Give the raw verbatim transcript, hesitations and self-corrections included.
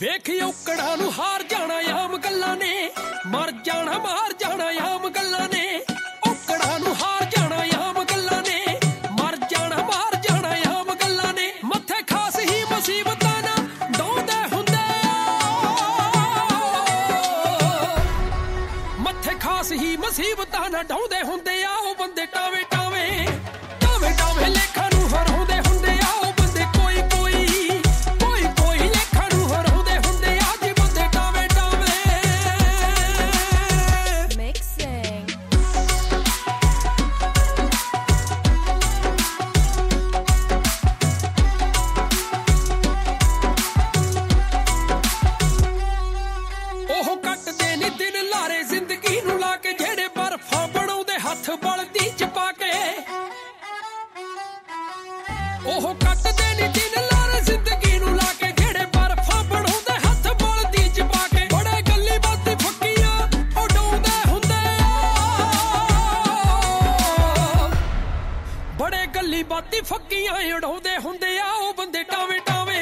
ਵੇਖ ਔਕੜਾਂ ਨੂੰ ਹਾਰ ਜਾਣਾ ਆਮ ਗੱਲਾਂ ਨੇ, ਮਰ ਜਾਣਾ ਮਾਰ ਜਾਣਾ ਆਮ ਗੱਲਾਂ ਨੇ। ਔਕੜਾਂ ਨੂੰ ਹਾਰ ਜਾਣਾ ਆਮ ਗੱਲਾਂ ਨੇ, ਮਰ ਜਾਣਾ ਮਾਰ ਜਾਣਾ ਆਮ ਗੱਲਾਂ ਨੇ। ਮੱਥੇ ਖਾਸ ਹੀ ਮੁਸੀਬਤਾਂ ਨਾ ਡਾਉਂਦੇ ਹੁੰਦੇ ਮੱਥੇ ਖਾਸ ਹੀ ਮੁਸੀਬਤਾਂ ਨਾ ਡਾਉਂਦੇ ਹੁੰਦੇ ਆ ਉਹ ਬੰਦੇ ਟਾਵੇਂ ਟਾਵੇਂ ਟਾਵੇਂ ਟਾਵੇਂ ਲੇਖਾਂ ਨੂੰ ਹਰਾਉਂਦੇ ਹੁੰਦੇ ਆ ਉਹ ਬੰਦੇ ਕੋਈ ਕੋਈ ਕੋਈ ਕੋਈ ਲੇਖਾਂ ਨੂੰ ਹਰਾਉਂਦੇ ਹੁੰਦੇ ਆ ਜੀ ਬੰਦੇ ਟਾਵੇਂ ਟਾਵੇਂ। Mixing. ਉਹ ਕੱਟਦੇ ਨੀ ਦਿਨ ਲਾਰੇ ਜ਼ਿੰਦਗੀ ਨੂੰ ਲਾ ਕੇ, ਜਿਹੜੇ ਬਰਫਾਂ ਬਣਾਉਂਦੇ ਹੱਥ ਬਲਦੀ ਚ ਪਾ ਕੇ। ਉਹ ਕੱਟਦੇ ਨੀ ਦਿਨ ਲਾਰੇ ਜ਼ਿੰਦਗੀ ਨੂੰ ਲਾ ਕੇ, ਜਿਹੜੇ ਬਰਫਾਂ ਬਣਾਉਂਦੇ ਹੱਥ ਬਲਦੀ ਚ ਪਾ ਕੇ। ਬੜੇ ਗੱਲੀ ਬਾਤੀ ਫੱਕੀਆਂ ਉਡਾਉਂਦੇ ਹੁੰਦੇ ਆ, ਬੜੇ ਗੱਲੀ ਬਾਤੀ ਫੱਕੀਆਂ ਉਡਾਉਂਦੇ ਹੁੰਦੇ ਆ ਉਹ ਬੰਦੇ ਟਾਵੇਂ